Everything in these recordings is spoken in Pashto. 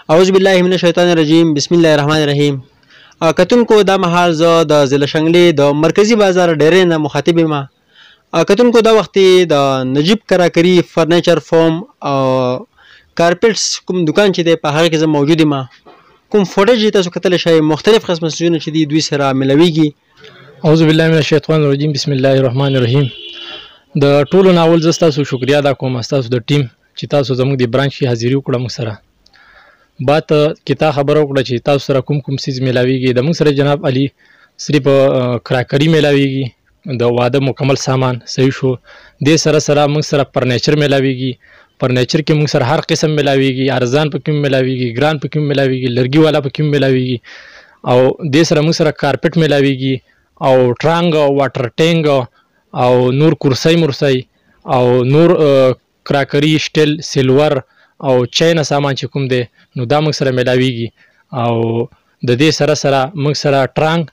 اعوذ بالله من الشیطان الرجیم بسم الله الرحمن الرحیم. کتونکو دا مهال زه د ضلع شنګلې د مرکزی بازار ډیرې نه مخاطب یم. کتونکو دا وخت د نجیب کراکری فرنیچر فوم او کارپټس کوم دکان چې دی په هغه کې زه موجود یم. کوم فوټیج تاسو کتلی شئ مختلف قسمه څیزونه چې دي دوی سره ملویږي. اعوذ بالله من الشیطان الرجیم بسم الله الرحمن الرحیم. د ټولو ناول زه ستاسو شکریا ادا کوم ستاسو د ټیم چې تاسو زموږ د برانچ کې حاضري وکړه موږ سره. بات کتا خبره وکړه چې تاسو سره کوم سیز ملاویږي. د موږ سره جناب علي صرف کراکري ملاویږي، د واده مکمل سامان صحیح شو. د سره موږ سره فرنیچر ملاویږي. فرنیچر کې موږ سره هر قسم ملاویږي، ارزان پکې ملاویږي، ګران پکې ملاویږي، لرګي والا پکې ملاویږي. او د سره موږ سره کارپټ ملاویږي او ټرانګ او واټر ټینګ او نور کرسۍ مرسۍ او نور کراکري سټیل سیلور او چاینا سامان چې کوم دی نو دا موږ سره ملاویږي. او د دې سره موږ سره ټرانګ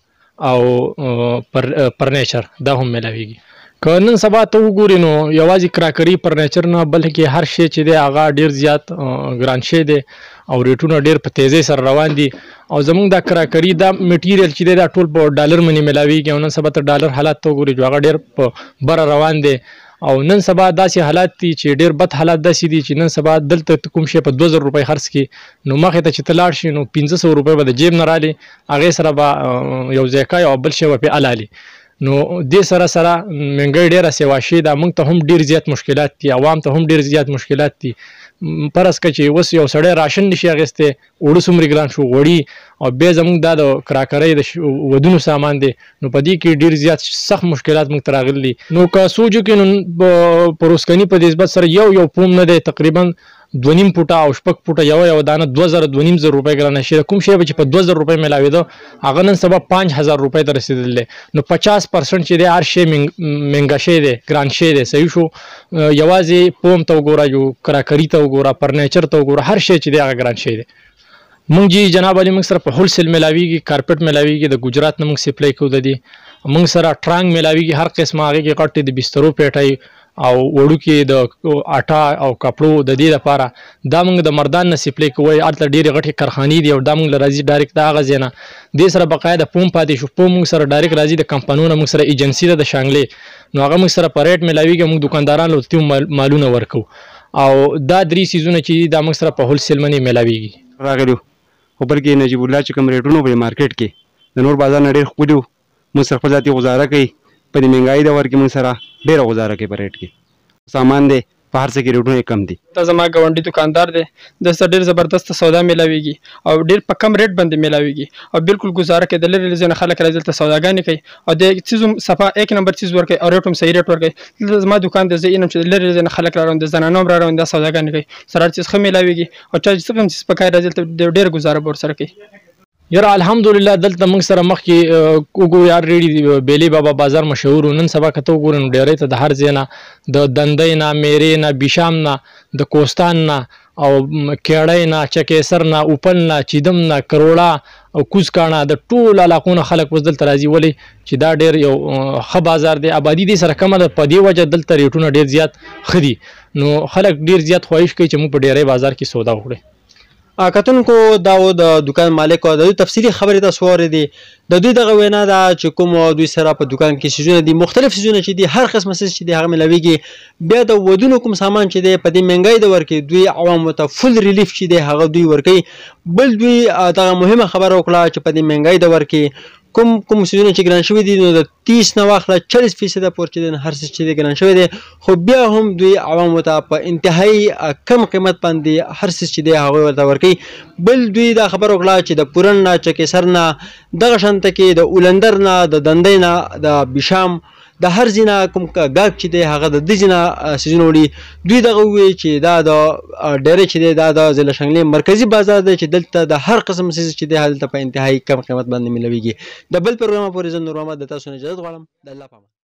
او فرنیچر دا هم ملاویږي. که نن سبا ته وګورې نو یوازې کراکري فرنیچر نه بلکې هر شی چې دی هغه ډیر زیات ګران شی دی او ریټونه ډیر په تیزی سره روان دي. او زموږ دا کراکري دا میټیریل چې دی دا ټول په ډالر منې ملاویږي. او نن سبا ته ډالر حالات ته وګورې چې هغه ډیر په بره روان دی. او نن سبا داسې حالات دي چې ډیر بد حالات داسې دي چې نن سبا دلته کوم شی په 2000 روپۍ خرڅ کړي نو مخې ته چې ته لاړ شي نو 1500 روپۍ به د جیب نه رالي، هغې سره به یو ځای کوي او بل شی به پرې الالي. نو دې سره مهنګۍ ډیره سیوا شي ده. موږ ته هم ډیر زیات مشکلات دي، عوام ته هم ډیر زیات مشکلات دي. فرض که چې اوس یو سړی راشن نشي اخیستی، اوړه څومره ګران شو غوړي، او بیا زموږ دا د کراکرۍ د ودونو سامان دی نو په دې کې ډیر زیات سخت مشکلات موږ ته راغلي. نو که سوچ وکړو نو په روسکني په نسبت سره یو پوم نه دی، تقریبا 2.5 فوټه او 6 فوټه یو دانه 2000-2500 روپۍ ګرانه شي. کوم شی چې په 2000 روپۍ ملاوېده هغه نن سبا 5000 روپۍ ته رسېدلی. نو 50% چې دی هر شی مهنګه شی دی، ګران شی دی صحیح شو. یوازې پوم ته وګوره، یو کراکري ته وګوره، فرنیچر ته وګوره، هر شی چې دی هغه ګران شی دی. موږ جی جناب علي موږ سره په هول سیل ملاویږي، کارپټ ملاویږي، د ګجرات نه موږ سپلای کوو. د دې موږ سره ټرانګ ملاویږي، هر قسمه هغې کې غټې د بسترو پیټۍ او وړوکې د آټا او کپړو د دې لپاره دا موږ د مردان نه سپلای کوو. هلته ډېرې غټې کارخانې دي او دا موږ له راځي ډایرکټ د هغه ځای نه. دې سره بقایا د پوم پاتې شو. پوم موږ سره ډایرکټ راځي د کمپنیو نه. موږ سره ایجنسي ده د شانګلې، نو هغه موږ سره په ریټ ملاویږي. موږ دکاندارانو ته مالونه ورکوو. او دا 3 سیزونه چې دا موږ سره په هول سیل باندې ملاویږي. راغلو خو بلکې نجیب الله چې کوم ریټونه په مارکیټ کې د نور بازار نه ډېر ښکلي وو. موږ سره خپل ذاتي غزاره کوي. په دې مهنګایي دور کې موږ سره ډېره غزاره کوي. په ریټ کې سامان دی، په هر څه کې ریټونه کم دي. دا زما ګاونډي دکاندار دی، د سره ډېر زبردست سودا میلاویږي او ډېر په کم ریټ باندې میلاویږي او بالکل ګزاره کوي. د لرې ځای نه خلک راځي دلته سوداګانې کوي او د څیز هم صفا 1 نمبر څیز ورکوي او ریټ هم صحیح ریټ ورکوي. دلته زما دکان دی، زه اینم چې د لرې ځای نه خلک راروان دي، زنانه هم راروان دي، دا سوداګانې کوي. سره هر څیز ښه میلاویږي او چا چې څه کوم څیز په کار راځي دلته ډېر ګزاره به ورسره کوي. یاره الحمدلله دلته موږ سره مخکې وګورو یار ریډي بیلی بابا بازار مشهور. نن سبا که ته وګورې نو ډیری ته د هر ځای نه، د دندۍ نه، میرې نه، بیشام نه، د کوستان نه او کیړۍ نه، چکیسر نه، اوپل نه، چیدم نه، کروړه او کوز کاڼه، د ټول علاقو نه خلک اوس دلته راځي. ولې چې دا ډېر یو ښه بازار دی. آبادي دې سره کمه ده، په دې وجه دلته ریټونه ډېر زیات ښه دي. نو خلک ډېر زیات خواهش کوي چې موږ په ډیری بازار کې سودا وکړو. کتونکو دا و د دکان مالک او د دوی تفصیلي خبرې تاسو واورېدې. د دوی دغه وینا ده چې کوم دوی سره په دکان کې څیزونه دي، مختلف څیزونه چې دي، هر قسمه څیز چې دی هغه ملاویږي. بیا د ودونو کوم سامان چې دی په دې مهنګۍ دور کې دوی عوامو ته فل ریلیف چې دی هغه دوی ورکوي. بل دوی دغه مهمه خبره وکړه چې په دې مهنګۍ دور کې کوم څیزونه چې ګران شوي دي نو د 30 نه واخله 40% پورې چې دی هر څه چې دی ګران شوی دی، خو بیا هم دوی عوامو ته په انتهایی کم قیمت باندې هر څه چې دی هغوی ورته ورکوي. بل دوی دا خبره وکړه چې د پورن نه، چکیسر نه، دغه شانته کې د اولندر نه، د دندۍ نه، د بیشام، د هر ځای نه کوم ګاګ چې دی هغه د دې ځای نه څیزونه وړي. دوی دغه وویل چې دا د ډیری چې دی دا د ضلع شنګلې مرکزي بازار دی چې دلته د هر قسم څیز چې دی هلته په انتهایی کم قیمت باندې ملویږي. د بل پروګرام پورې زه نور محمد د تاسو نه اجازه غواړم. د الله په امان.